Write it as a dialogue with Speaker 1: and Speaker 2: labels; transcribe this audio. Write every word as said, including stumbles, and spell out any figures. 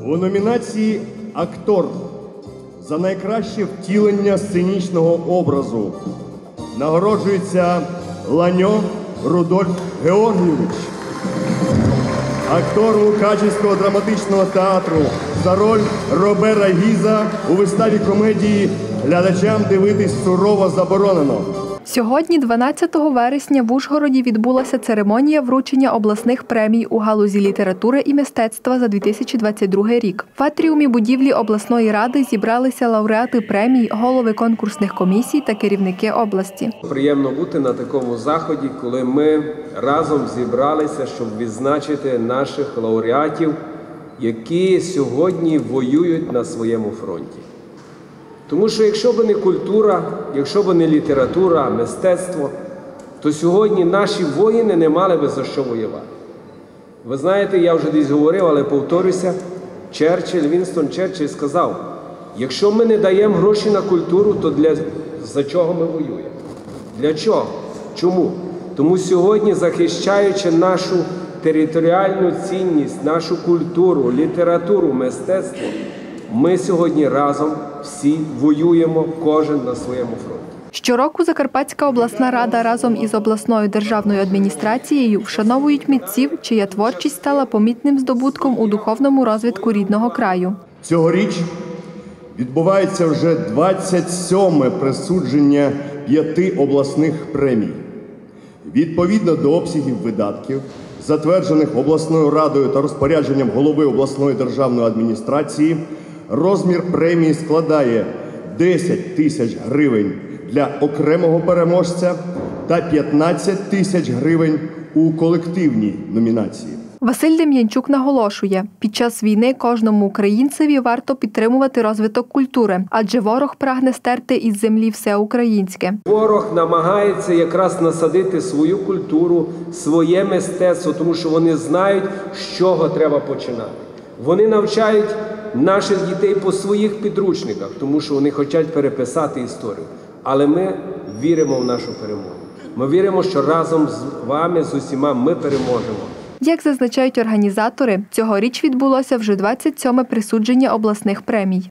Speaker 1: У номінації «Актор» за найкраще втілення сценічного образу нагороджується Ланьо Рудольф Георгійович, актор Мукачівського драматичного театру, за роль Робера Гіза у виставі комедії «Глядачам дивитись сурово заборонено».
Speaker 2: Сьогодні, дванадцятого вересня, в Ужгороді відбулася церемонія вручення обласних премій у галузі літератури і мистецтва за дві тисячі двадцять другий рік. В атріумі будівлі обласної ради зібралися лауреати премій, голови конкурсних комісій та керівники області.
Speaker 3: Приємно бути на такому заході, коли ми разом зібралися, щоб відзначити наших лауреатів, які сьогодні воюють на своєму фронті. Тому що якщо б не культура, якщо б не література, мистецтво, то сьогодні наші воїни не мали би за що воювати. Ви знаєте, я вже десь говорив, але повторюся, Черчилль, Вінстон Черчилль сказав, якщо ми не даємо гроші на культуру, то для, за чого ми воюємо? Для чого? Чому? Тому сьогодні, захищаючи нашу територіальну цінність, нашу культуру, літературу, мистецтво, ми сьогодні разом всі воюємо, кожен на своєму фронті.
Speaker 2: Щороку Закарпатська обласна рада разом із обласною державною адміністрацією вшановують митців, чия творчість стала помітним здобутком у духовному розвитку рідного краю.
Speaker 1: Цьогоріч відбувається вже двадцять сьоме присудження п'яти обласних премій. Відповідно до обсягів видатків, затверджених обласною радою та розпорядженням голови обласної державної адміністрації, розмір премії складає десять тисяч гривень для окремого переможця та п'ятнадцять тисяч гривень у колективній номінації.
Speaker 2: Василь Дем'янчук наголошує, під час війни кожному українцеві варто підтримувати розвиток культури, адже ворог прагне стерти із землі все українське.
Speaker 3: Ворог намагається якраз насадити свою культуру, своє мистецтво, тому що вони знають, з чого треба починати. Вони навчають наших дітей по своїх підручниках, тому що вони хочуть переписати історію. Але ми віримо в нашу перемогу. Ми віримо, що разом з вами, з усіма, ми переможемо.
Speaker 2: Як зазначають організатори, цьогоріч відбулося вже двадцять сьоме присудження обласних премій.